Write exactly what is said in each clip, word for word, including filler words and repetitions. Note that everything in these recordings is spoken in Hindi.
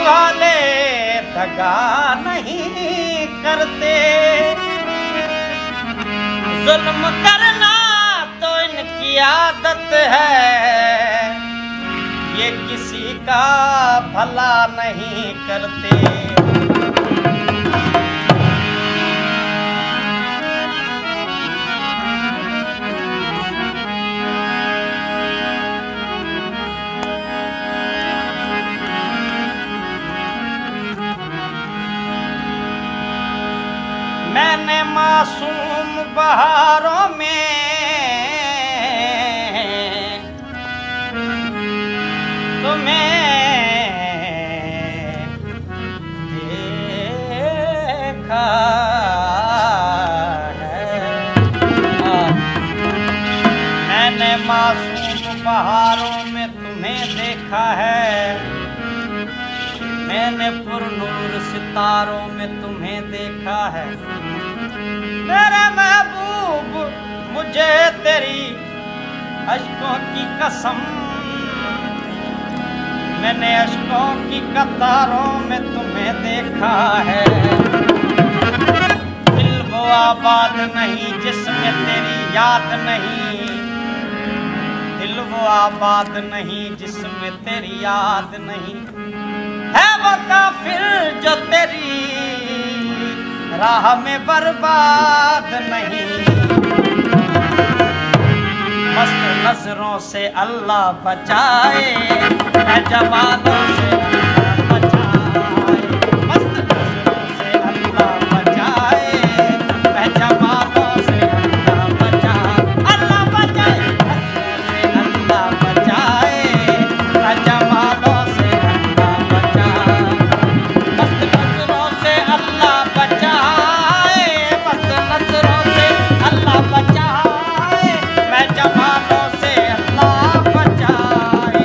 वाले दगा नहीं करते। जुल्म करना तो इनकी आदत है, ये किसी का भला नहीं करते। मैंने मासूम बहारों में तुम्हें देखा है। मैंने मासूम बहारों में तुम्हें देखा है, मैंने पुरनूर सितारों में तुम्हें देखा है। मेरे महबूब मुझे तेरी अश्कों की कसम, मैंने अश्कों की कतारों में तुम्हें देखा है। दिल वो आबाद नहीं जिसमें तेरी याद नहीं, दिल वो आबाद नहीं जिसमें तेरी याद नहीं। है वो काफिर जो तेरी राह में बर्बाद नहीं। मस्त नजरों से अल्लाह बचाए, है जमानों से अल्लाह बचाए। मस्त नजरों से अल्लाह बचाए, है जमानों से अल्लाह बचाए। अल्लाह बचाए, नजरों से अल्लाह बचाए, है जमानों से अल्लाह बचाए। मस्त नजरों से अल्लाह बचाए, मस्त नजरों से अल्लाह बचाए, मैं जमानों से अल्लाह बचाए।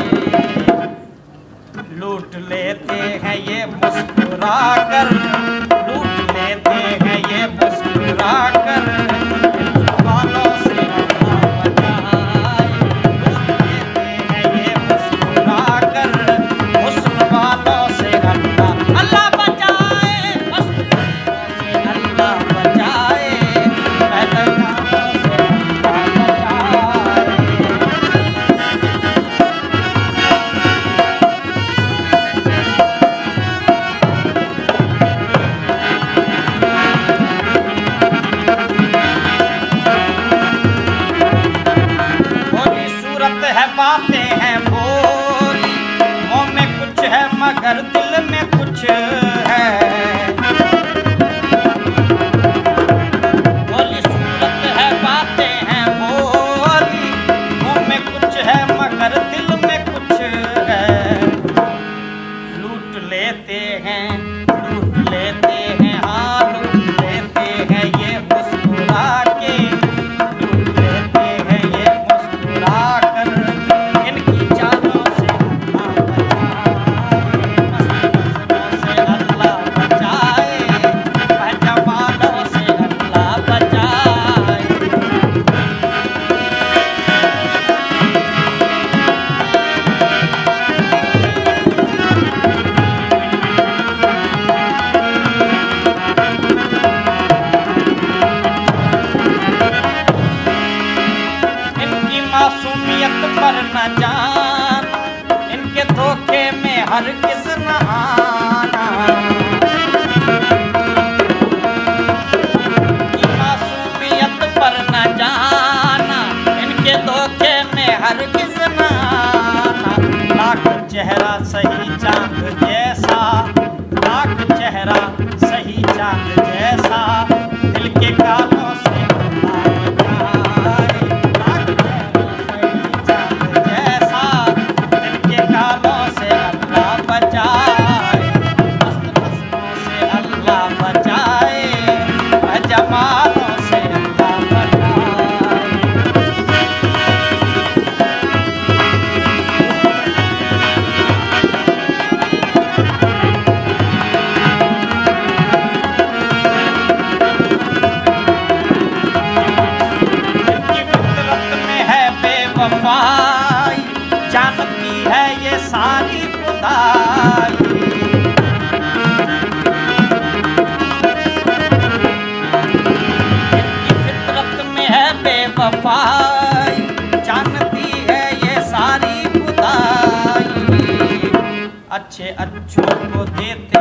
लूट लेते हैं ये मुस्कुरा कर, लूट लेते हैं ये मुस्कुरा कर, वालों से अल्लाह बचाए। लूट लेते हैं ये मुस्कुरा कर, हुस्न वालों से अल्लाह अल्लाह बचाए। मस्त से अल्लाह बचाए, मैं लगानों से अल्लाह बचाए। भोली सूरत है बातें हैं भोली, मुँह में कुछ है मगर दिल में कुछ है। भोली सूरत है बातें हैं भोली, मुँह में कुछ है मगर दिल में कुछ है। लूट लेते हैं, लूट लेते हैं, हाँ लूट लेते हैं ये मुस्कुरा के, लूट लेते हैं ये मुस्कुरा कर। इनकी जालों से अल्लाह बचाए, मस्त नजरों से अल्लाह बचाए, मैं जमानों से अल्लाह बचाए। इनकी मासूमियत पर न जान, इनके धोखे में हरगिज़ न आना। इनकी मासूमियत पर न जाना, इनके धोखे में हरगिज़ न आना। लाख चेहरा सही चांद जैसा, लाख चेहरा सही चांद जैसा, दिल के कालों से अल्लाह बचाए। लाख चेहरा सही चांद जैसा, दिल के कालों से अल्लाह बचाए। मस्त नजरों से अल्लाह बचाए, मैं जमानों से अल्लाह बचाए। वफाई जानती है ये सारी खुदाई। अच्छे अच्छों को देते